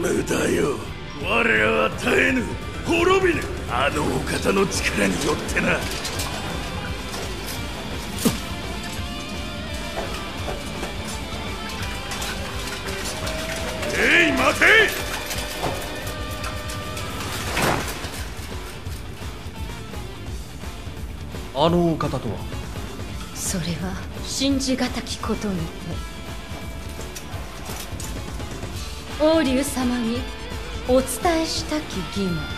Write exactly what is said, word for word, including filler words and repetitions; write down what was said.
無駄よ。我らは絶えぬ、滅びぬ、あのお方の力によってな。えい、待て。 あのお方とは？ それは信じがたきことにて、王竜様にお伝えしたき義務。